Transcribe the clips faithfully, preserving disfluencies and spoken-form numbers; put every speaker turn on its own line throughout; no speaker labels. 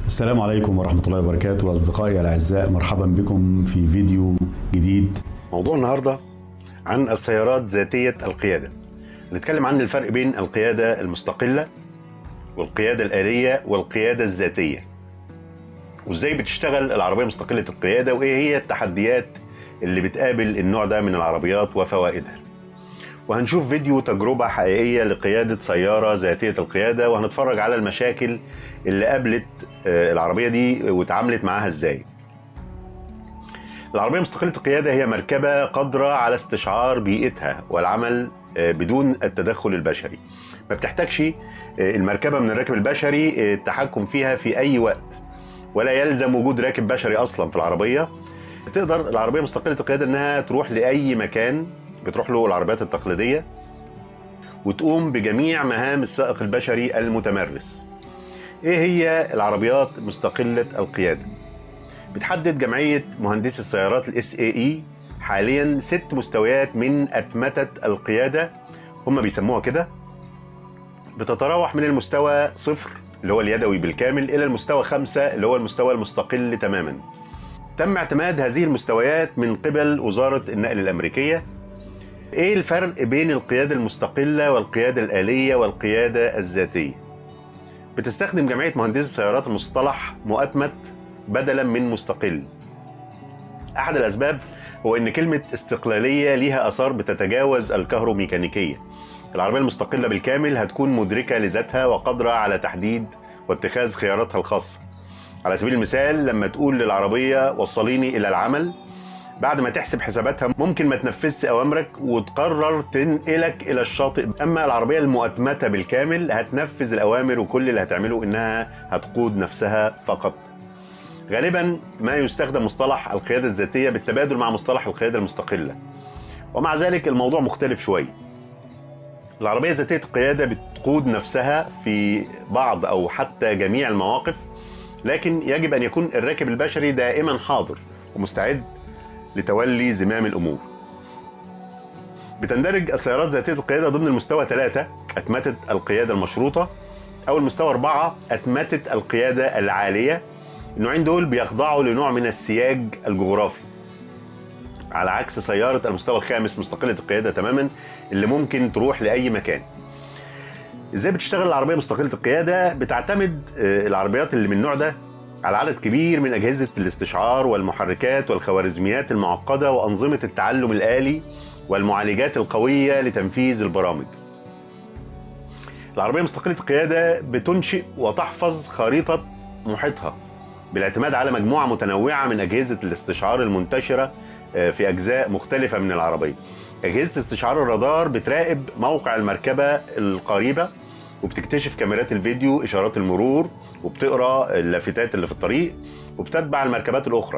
السلام عليكم ورحمة الله وبركاته أصدقائي الأعزاء، مرحبا بكم في فيديو جديد.
موضوع النهاردة عن السيارات ذاتية القيادة. نتكلم عن الفرق بين القيادة المستقلة والقيادة الآلية والقيادة الذاتية، وإزاي بتشتغل العربية مستقلة القيادة، وإيه هي التحديات اللي بتقابل النوع ده من العربيات وفوائدها. وهنشوف فيديو تجربة حقيقية لقيادة سيارة ذاتية القيادة، وهنتفرج على المشاكل اللي قابلت العربية دي وتعاملت معاها ازاي. العربية مستقلة القيادة هي مركبة قادرة على استشعار بيئتها والعمل بدون التدخل البشري. ما بتحتاجش المركبة من الراكب البشري التحكم فيها في أي وقت، ولا يلزم وجود راكب بشري أصلا في العربية. تقدر العربية مستقلة القيادة إنها تروح لأي مكان بتروح له العربيات التقليدية، وتقوم بجميع مهام السائق البشري المتمرس. ايه هي العربيات مستقلة القيادة؟ بتحدد جمعية مهندسي السيارات الاس اي اي حاليا ست مستويات من أتمتة القيادة، هم بيسموها كده. بتتراوح من المستوى صفر اللي هو اليدوي بالكامل إلى المستوى خمسة اللي هو المستوى المستقل تماما. تم اعتماد هذه المستويات من قبل وزارة النقل الأمريكية. ايه الفرق بين القيادة المستقلة والقيادة الآلية والقيادة الذاتية؟ بتستخدم جمعية مهندسي السيارات مصطلح مؤتمت بدلا من مستقل. أحد الأسباب هو إن كلمة استقلالية ليها آثار بتتجاوز الكهروميكانيكية. العربية المستقلة بالكامل هتكون مدركة لذاتها وقادرة على تحديد واتخاذ خياراتها الخاصة. على سبيل المثال، لما تقول للعربية وصليني إلى العمل، بعد ما تحسب حساباتها ممكن ما تنفذش أوامرك وتقرر تنقلك إلى الشاطئ. أما العربية المؤتمتة بالكامل هتنفذ الأوامر، وكل اللي هتعمله إنها هتقود نفسها فقط. غالبا ما يستخدم مصطلح القيادة الذاتية بالتبادل مع مصطلح القيادة المستقلة، ومع ذلك الموضوع مختلف شوية. العربية ذاتية القيادة بتقود نفسها في بعض أو حتى جميع المواقف، لكن يجب أن يكون الراكب البشري دائما حاضر ومستعد لتولي زمام الأمور. بتندرج السيارات ذاتية القيادة ضمن المستوى ثلاثة أتمتة القيادة المشروطة، أو المستوى أربعة أتمتة القيادة العالية. النوعين دول بيخضعوا لنوع من السياج الجغرافي، على عكس سيارة المستوى الخامس مستقلة القيادة تماما اللي ممكن تروح لأي مكان. إزاي بتشتغل العربية مستقلة القيادة؟ بتعتمد العربيات اللي من النوع ده على عدد كبير من أجهزة الاستشعار والمحركات والخوارزميات المعقدة وأنظمة التعلم الآلي والمعالجات القوية لتنفيذ البرامج. العربية مستقلة القيادة بتنشئ وتحفظ خريطة محيطها بالاعتماد على مجموعة متنوعة من أجهزة الاستشعار المنتشرة في أجزاء مختلفة من العربية. أجهزة استشعار الرادار بتراقب موقع المركبة القريبة، وبتكتشف كاميرات الفيديو إشارات المرور، وبتقرأ اللافتات اللي في الطريق، وبتتبع المركبات الأخرى،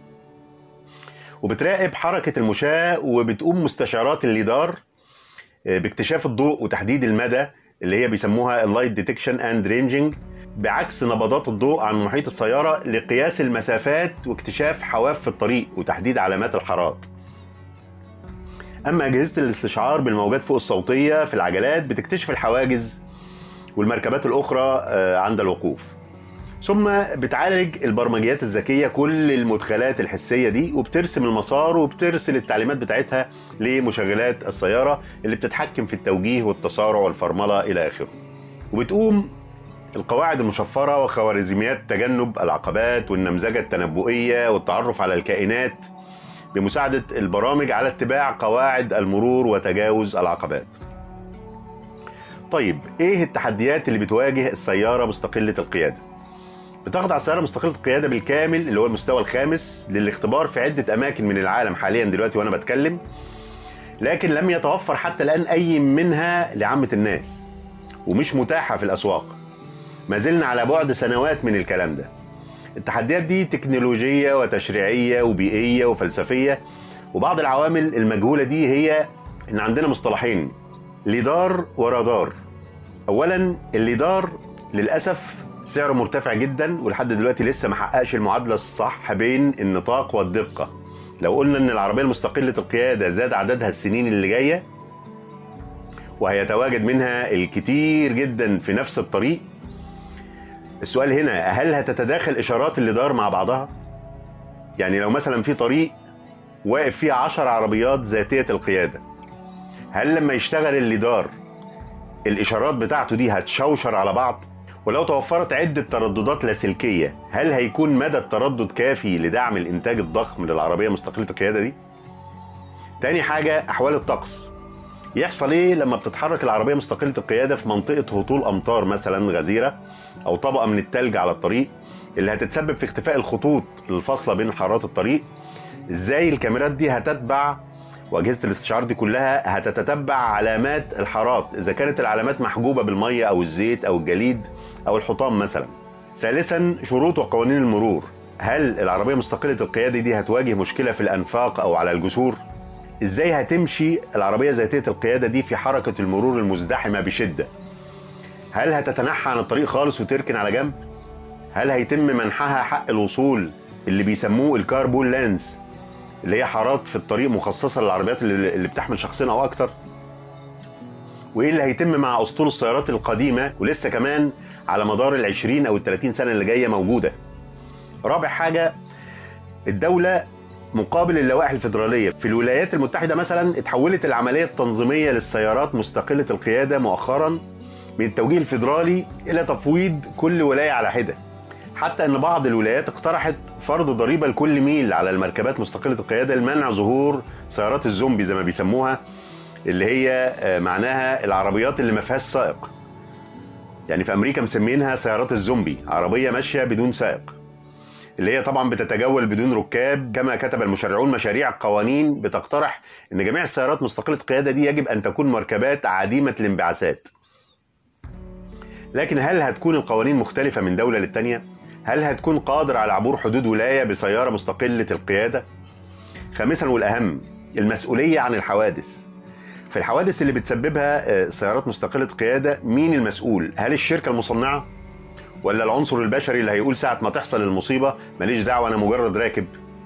وبتراقب حركة المشاة. وبتقوم مستشعرات الليدار باكتشاف الضوء وتحديد المدى اللي هي بيسموها اللايت ديتكشن اند رينجينج، بعكس نبضات الضوء عن محيط السيارة لقياس المسافات واكتشاف حواف في الطريق وتحديد علامات الحارات. أما أجهزة الاستشعار بالموجات فوق الصوتية في العجلات بتكتشف الحواجز والمركبات الأخرى عند الوقوف. ثم بتعالج البرمجيات الذكية كل المدخلات الحسية دي، وبترسم المسار وبترسل التعليمات بتاعتها لمشغلات السيارة اللي بتتحكم في التوجيه والتسارع والفرملة إلى آخره. وبتقوم القواعد المشفرة وخوارزميات تجنب العقبات والنمذجة التنبؤية والتعرف على الكائنات بمساعدة البرامج على اتباع قواعد المرور وتجاوز العقبات. طيب، ايه التحديات اللي بتواجه السيارة مستقلة القيادة؟ بتخضع السيارة مستقلة القيادة بالكامل اللي هو المستوى الخامس للاختبار في عدة أماكن من العالم حاليا دلوقتي وأنا بتكلم، لكن لم يتوفر حتى الآن أي منها لعامة الناس، ومش متاحة في الأسواق. ما زلنا على بعد سنوات من الكلام ده. التحديات دي تكنولوجية وتشريعية وبيئية وفلسفية، وبعض العوامل المجهولة دي هي إن عندنا مصطلحين: ليدار ورادار. أولا، الليدار للأسف سعره مرتفع جدا، ولحد دلوقتي لسه ما حققش المعادلة الصح بين النطاق والدقة. لو قلنا إن العربية المستقلة القيادة زاد عددها السنين اللي جاية وهيتواجد منها الكتير جدا في نفس الطريق، السؤال هنا، هل هتتداخل إشارات الليدار مع بعضها؟ يعني لو مثلا في طريق واقف فيه عشر عربيات ذاتية القيادة، هل لما يشتغل الليدار الإشارات بتاعته دي هتشوشر على بعض؟ ولو توفرت عدة ترددات لاسلكية، هل هيكون مدى التردد كافي لدعم الإنتاج الضخم للعربية مستقلة القيادة دي؟ تاني حاجة، أحوال الطقس. يحصل إيه لما بتتحرك العربية مستقلة القيادة في منطقة هطول أمطار مثلا غزيرة أو طبقة من التلج على الطريق اللي هتتسبب في اختفاء الخطوط الفاصلة بين حارات الطريق؟ إزاي الكاميرات دي هتتبع وأجهزة الاستشعار دي كلها هتتتبع علامات الحارات إذا كانت العلامات محجوبة بالمية أو الزيت أو الجليد أو الحطام مثلا؟ ثالثا، شروط وقوانين المرور. هل العربية مستقلة القيادة دي هتواجه مشكلة في الأنفاق أو على الجسور؟ إزاي هتمشي العربية ذاتية القيادة دي في حركة المرور المزدحمة بشدة؟ هل هتتنحى عن الطريق خالص وتركن على جنب؟ هل هيتم منحها حق الوصول اللي بيسموه الكاربول لانس، اللي هي حارات في الطريق مخصصة للعربيات اللي بتحمل شخصين أو أكتر؟ وإيه اللي هيتم مع أسطول السيارات القديمة ولسه كمان على مدار العشرين أو التلاتين سنة اللي جاية موجودة؟ رابع حاجة، الدولة مقابل اللوائح الفيدرالية. في الولايات المتحدة مثلا اتحولت العملية التنظيمية للسيارات مستقلة القيادة مؤخرا من التوجيه الفيدرالي إلى تفويض كل ولاية على حدة، حتى أن بعض الولايات اقترحت فرض ضريبة لكل ميل على المركبات مستقلة القيادة لمنع ظهور سيارات الزومبي زي ما بيسموها، اللي هي معناها العربيات اللي ما فيهاش سائق. يعني في أمريكا مسمينها سيارات الزومبي، عربية ماشية بدون سائق، اللي هي طبعا بتتجول بدون ركاب. كما كتب المشرعون مشاريع قوانين بتقترح ان جميع السيارات مستقلة القيادة دي يجب ان تكون مركبات عديمة الانبعاثات. لكن هل هتكون القوانين مختلفة من دولة للتانية؟ هل هتكون قادر على عبور حدود ولاية بسيارة مستقلة القيادة؟ خامسا والأهم، المسؤولية عن الحوادث. في الحوادث اللي بتسببها سيارات مستقلة القيادة مين المسؤول؟ هل الشركة المصنعة؟ ولا العنصر البشري اللي هيقول ساعة ما تحصل المصيبة ماليش دعوة أنا مجرد راكب؟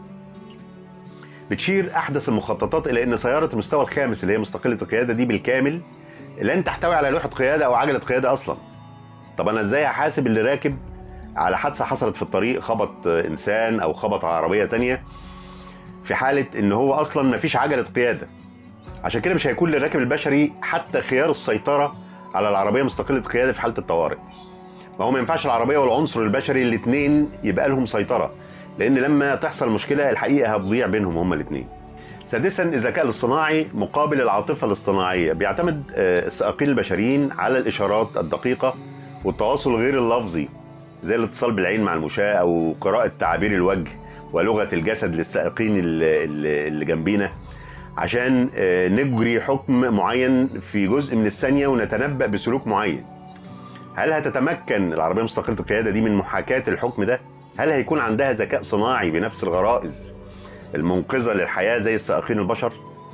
بتشير أحدث المخططات إلى أن سيارة المستوى الخامس اللي هي مستقلة القيادة دي بالكامل لن تحتوي على لوحة قيادة أو عجلة قيادة أصلا. طب أنا إزاي هحاسب اللي راكب على حادثة حصلت في الطريق، خبط إنسان أو خبط عربية تانية، في حالة إن هو أصلا مفيش عجلة قيادة؟ عشان كده مش هيكون للراكب البشري حتى خيار السيطرة على العربية مستقلة القيادة في حالة الطوارئ. ما هو ما ينفعش العربية والعنصر البشري الاثنين يبقى لهم سيطرة، لأن لما تحصل مشكلة الحقيقة هتضيع بينهم هما الاثنين. سادسا، الذكاء الاصطناعي مقابل العاطفة الاصطناعية. بيعتمد السائقين البشريين على الإشارات الدقيقة والتواصل غير اللفظي زي الاتصال بالعين مع المشاة أو قراءة تعابير الوجه ولغة الجسد للسائقين اللي جنبينا عشان نجري حكم معين في جزء من الثانية ونتنبأ بسلوك معين. هل هتتمكن العربية مستقلة القيادة دي من محاكاة الحكم ده؟ هل هيكون عندها ذكاء صناعي بنفس الغرائز المنقذة للحياة زي السائقين البشر؟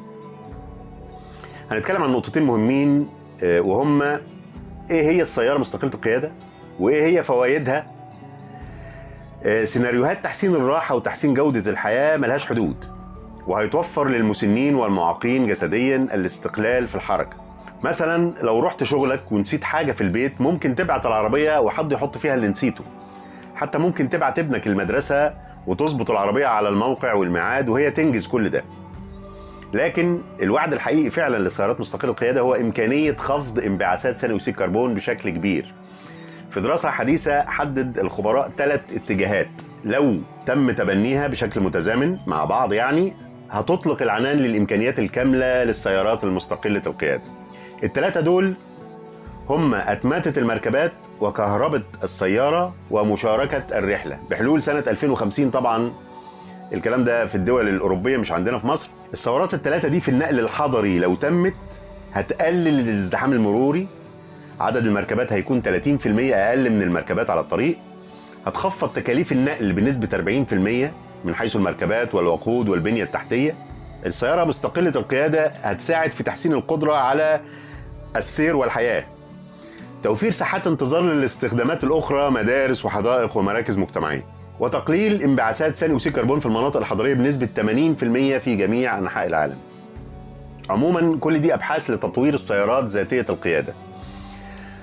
هنتكلم عن نقطتين مهمين وهما ايه هي السيارة مستقلة القيادة وايه هي فوائدها. سيناريوهات تحسين الراحة وتحسين جودة الحياة ملهاش حدود، وهيتوفر للمسنين والمعاقين جسديا الاستقلال في الحركة. مثلا لو رحت شغلك ونسيت حاجة في البيت ممكن تبعت العربية وحد يحط فيها اللي نسيته. حتى ممكن تبعت ابنك المدرسة وتظبط العربية على الموقع والميعاد وهي تنجز كل ده. لكن الوعد الحقيقي فعلا للسيارات مستقلة القيادة هو إمكانية خفض انبعاثات ثاني أكسيد الكربون بشكل كبير. في دراسة حديثة حدد الخبراء ثلاث اتجاهات لو تم تبنيها بشكل متزامن مع بعض يعني هتطلق العنان للإمكانيات الكاملة للسيارات المستقلة القيادة. الثلاثة دول هم أتمتة المركبات وكهربة السيارة ومشاركة الرحلة بحلول سنة ألفين وخمسين. طبعا الكلام ده في الدول الأوروبية مش عندنا في مصر. الثورات الثلاثة دي في النقل الحضري لو تمت هتقلل الازدحام المروري، عدد المركبات هيكون ثلاثين بالمئة أقل من المركبات على الطريق، هتخفض تكاليف النقل بنسبة أربعين بالمئة من حيث المركبات والوقود والبنية التحتية. السيارة مستقلة القيادة هتساعد في تحسين القدرة على السير والحياة، توفير ساحات انتظار للاستخدامات الأخرى مدارس وحدائق ومراكز مجتمعية، وتقليل انبعاثات ثاني أكسيد الكربون في المناطق الحضرية بنسبة ثمانين بالمئة في جميع أنحاء العالم. عموما كل دي أبحاث لتطوير السيارات ذاتية القيادة.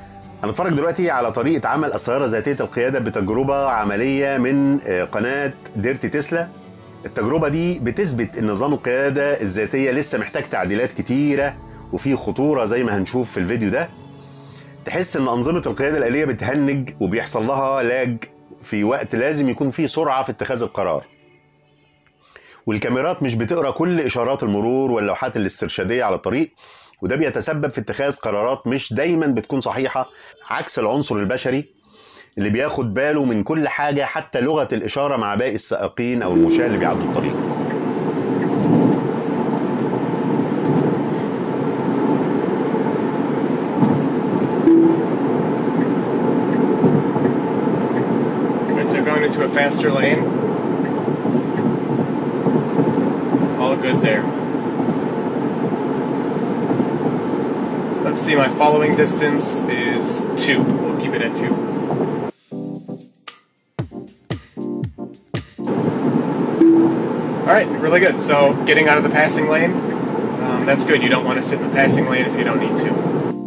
هنتفرج دلوقتي على طريقة عمل السيارة ذاتية القيادة بتجربة عملية من قناة ديرتي تسلا. التجربة دي بتثبت ان نظام القيادة الذاتية لسه محتاج تعديلات كتيرة وفيه خطورة زي ما هنشوف في الفيديو ده. تحس ان انظمة القيادة الآلية بتهنج وبيحصل لها لاج في وقت لازم يكون فيه سرعة في اتخاذ القرار، والكاميرات مش بتقرأ كل إشارات المرور واللوحات الاسترشادية على الطريق، وده بيتسبب في اتخاذ قرارات مش دايما بتكون صحيحة، عكس العنصر البشري اللي بياخد باله من كل حاجة حتى لغة الإشارة مع باقي السائقين أو المشاة اللي بيعدوا الطريق.
So going into a faster lane. All good there. Let's see, my following distance is two. We'll keep it at two. Alright, really good. So getting out of the passing lane, um, that's good. You don't want to sit in the passing lane if you don't need to.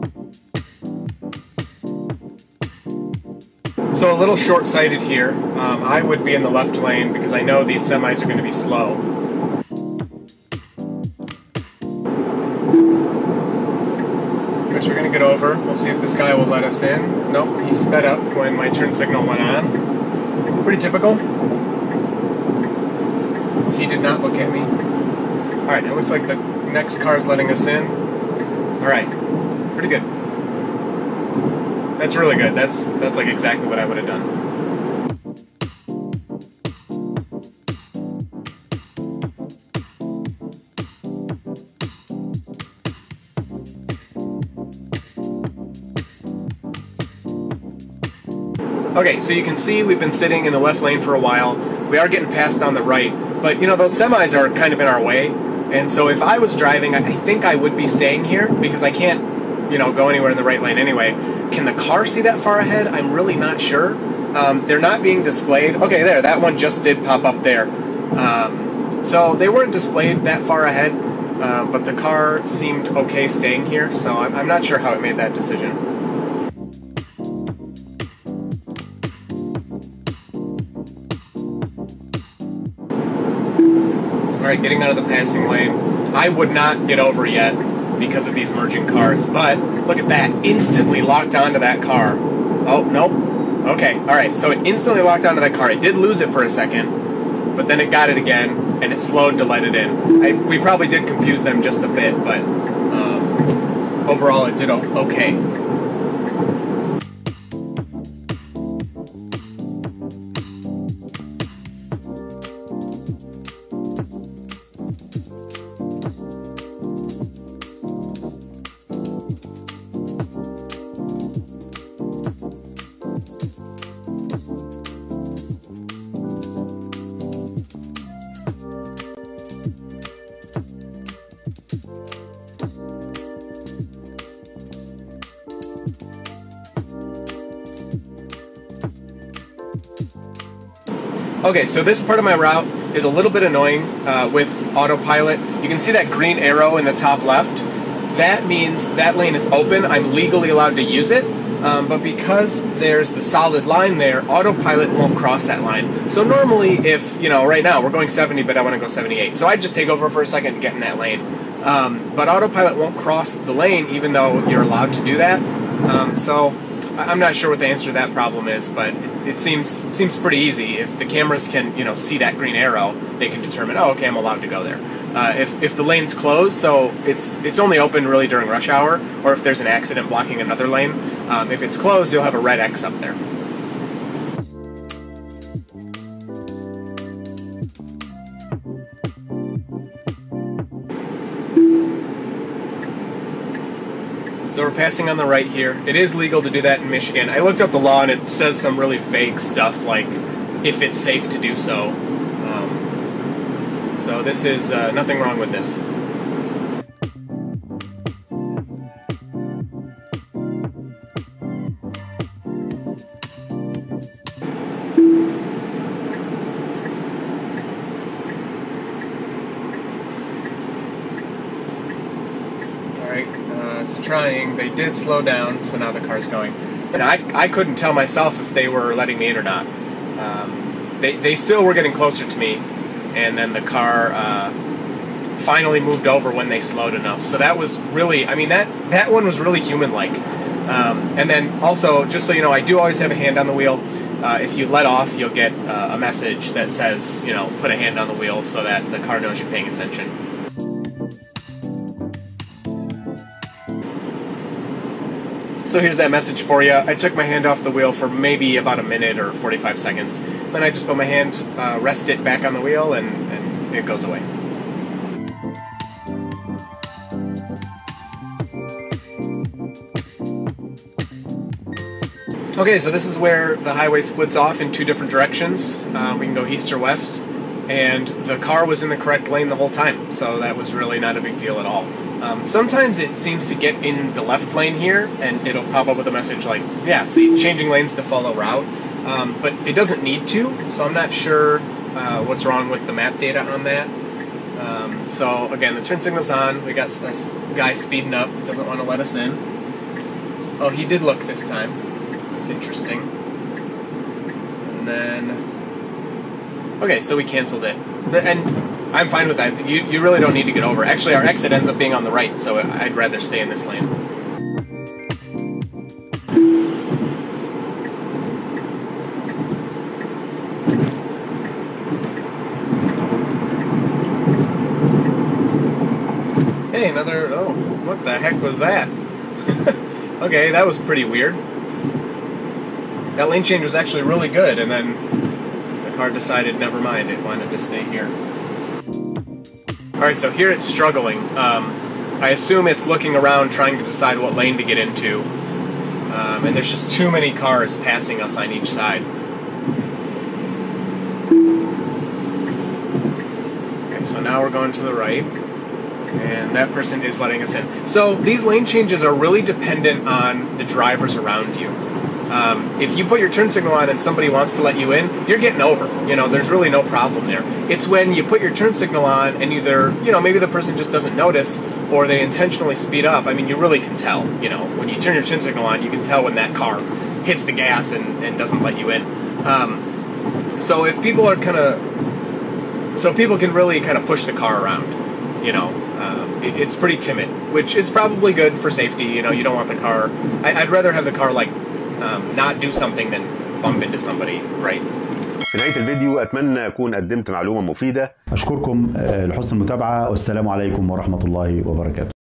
So a little short-sighted here. Um, I would be in the left lane because I know these semis are going to be slow. We're going to get over. We'll see if this guy will let us in. Nope, he sped up when my turn signal went on. Pretty typical. He did not look at me. Alright, it looks like the next car is letting us in. Alright, pretty good. That's really good. That's, that's like exactly what I would have done. Okay, so you can see we've been sitting in the left lane for a while. We are getting passed on the right, but you know, those semis are kind of in our way, and so if I was driving, I think I would be staying here because I can't, you know, go anywhere in the right lane anyway. Can the car see that far ahead? I'm really not sure. Um, they're not being displayed. Okay, there, that one just did pop up there. Um, so they weren't displayed that far ahead, uh, but the car seemed okay staying here, so I'm, I'm not sure how it made that decision. Alright, getting out of the passing lane. I would not get over yet because of these merging cars, but look at that. Instantly locked onto that car. Oh, nope. Okay, alright, so it instantly locked onto that car. It did lose it for a second, but then it got it again, and it slowed to let it in. I, we probably did confuse them just a bit, but um, overall it did okay. Okay, so this part of my route is a little bit annoying uh, with autopilot. You can see that green arrow in the top left. That means that lane is open. I'm legally allowed to use it, um, but because there's the solid line there, autopilot won't cross that line. So normally if, you know, right now we're going seventy, but I want to go seventy-eight. So I'd just take over for a second and get in that lane. Um, but autopilot won't cross the lane even though you're allowed to do that. Um, so I'm not sure what the answer to that problem is, but it seems seems pretty easy. If the cameras can, you know, see that green arrow, they can determine, oh, okay, I'm allowed to go there. Uh, if if the lane's closed, so it's it's only open really during rush hour, or if there's an accident blocking another lane, um, if it's closed, you'll have a red X up there. So we're passing on the right here. It is legal to do that in Michigan. I looked up the law and it says some really vague stuff like if it's safe to do so. Um, so this is uh, nothing wrong with this. Alright, uh, it's trying. They did slow down, so now the car's going. and I, I couldn't tell myself if they were letting me in or not. Um, they, they still were getting closer to me, and then the car uh, finally moved over when they slowed enough. So that was really, I mean, that, that one was really human-like. Um, and then also, just so you know, I do always have a hand on the wheel. Uh, if you let off, you'll get uh, a message that says, you know, put a hand on the wheel so that the car knows you're paying attention. So here's that message for you. I took my hand off the wheel for maybe about a minute or forty-five seconds. Then I just put my hand, uh, rest it back on the wheel, and, and it goes away. Okay, so this is where the highway splits off in two different directions. Uh, we can go east or west, and the car was in the correct lane the whole time, so that was really not a big deal at all. Um, sometimes it seems to get in the left lane here, and it'll pop up with a message like, yeah, see, changing lanes to follow route, um, but it doesn't need to, so I'm not sure uh, what's wrong with the map data on that. Um, so again, the turn signal's on, we got this guy speeding up, doesn't want to let us in. Oh, he did look this time. It's interesting. And then, okay, so we canceled it, and I'm fine with that. You you really don't need to get over. Actually, our exit ends up being on the right, so I'd rather stay in this lane. Hey, another. Oh, what the heck was that? Okay, that was pretty weird. That lane change was actually really good, and then the car decided, never mind, it wanted to stay here. Alright, so here it's struggling. Um, I assume it's looking around trying to decide what lane to get into. Um, and there's just too many cars passing us on each side. Okay, so now we're going to the right. And that person is letting us in. So these lane changes are really dependent on the drivers around you. Um, if you put your turn signal on and somebody wants to let you in, you're getting over. You know, there's really no problem there. It's when you put your turn signal on and either, you know, maybe the person just doesn't notice or they intentionally speed up. I mean, you really can tell, you know, when you turn your turn signal on, you can tell when that car hits the gas and, and doesn't let you in. Um, so if people are kind of, so people can really kind of push the car around, you know. Um, it, it's pretty timid, which is probably good for safety. You know, you don't want the car, I, I'd rather have the car like, Um, not do something than bump into somebody, right?
في نهاية الفيديو أتمنى أكون قدمت معلومة مفيدة.
أشكركم لحسن المتابعة، والسلام عليكم ورحمة الله وبركاته.